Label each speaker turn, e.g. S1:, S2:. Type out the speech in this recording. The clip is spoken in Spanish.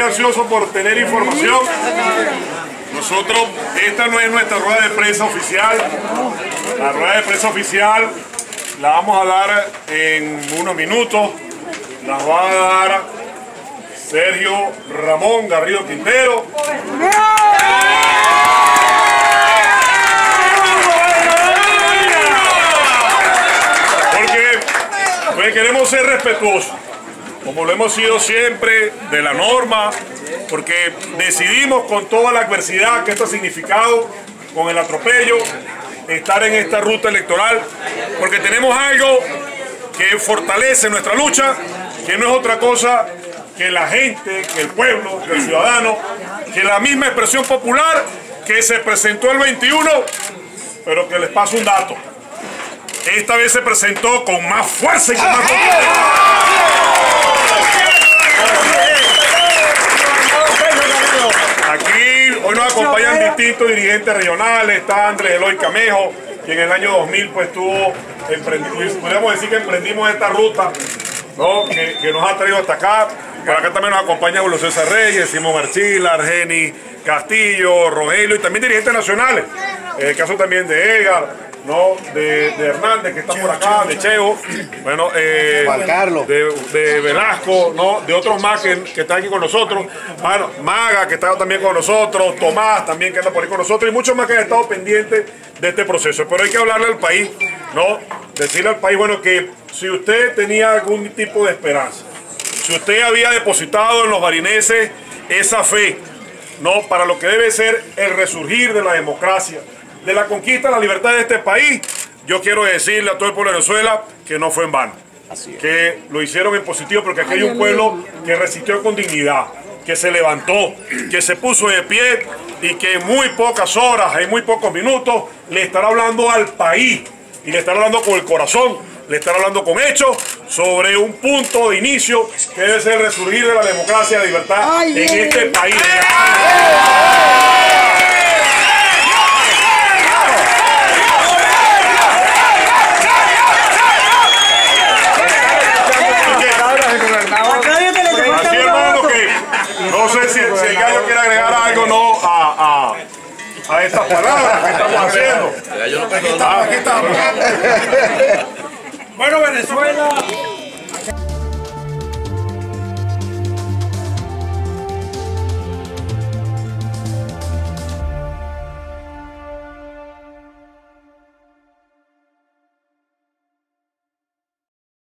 S1: ansioso por tener información. Nosotros, esta no es nuestra rueda de prensa oficial. La rueda de prensa oficial la vamos a dar en unos minutos. La va a dar Sergio Ramón Garrido Quintero. Porque queremos ser respetuosos, como lo hemos sido siempre, de la norma, porque decidimos con toda la adversidad que esto ha significado, con el atropello, estar en esta ruta electoral, porque tenemos algo que fortalece nuestra lucha, que no es otra cosa que la gente, que el pueblo, que el ciudadano, que la misma expresión popular que se presentó el 21, pero que les paso un dato. Esta vez se presentó con más fuerza y con más potencia. Aquí hoy nos acompañan distintos dirigentes regionales. Está Andrés Eloy Camejo, quien en el año 2000 pues podríamos decir que emprendimos esta ruta, ¿no? que nos ha traído hasta acá. Por acá también nos acompaña Julio César Reyes, Simón Marchila, Argeni Castillo, Rogelio y también dirigentes nacionales. El caso también de Edgar, ¿no? de Hernández, que está por acá, de Cheo, bueno, de Velasco, ¿no? De otros más que están aquí con nosotros, bueno, Maga, que está también con nosotros, Tomás también, que anda por ahí con nosotros, y muchos más que han estado pendientes de este proceso. Pero hay que hablarle al país, ¿no? Decirle al país, bueno, que si usted tenía algún tipo de esperanza, si usted había depositado en los barineses esa fe, ¿no? Para lo que debe ser el resurgir de la democracia, de la conquista de la libertad de este país, yo quiero decirle a todo el pueblo de Venezuela que no fue en vano. Que lo hicieron en positivo, porque aquí hay un pueblo que resistió con dignidad, que se levantó, que se puso de pie y que en muy pocas horas, en muy pocos minutos, le estará hablando al país y le estará hablando con el corazón, le estará hablando con hechos sobre un punto de inicio que debe ser el resurgir de la democracia y la libertad en este país. Así, hermano, que no sé si el gallo quiere agregar algo, ¿no? A estas palabras que estamos haciendo.
S2: Aquí estamos. Bueno, Venezuela.